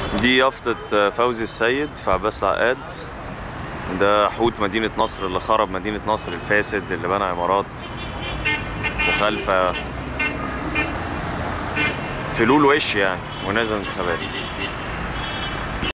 دي يافطة فوزي السيد في عباس العقاد. ده حوت مدينة نصر اللي خرب مدينة نصر الفاسد اللي بنى عمارات مخالفة، فلول وش يعني ونازل انتخابات.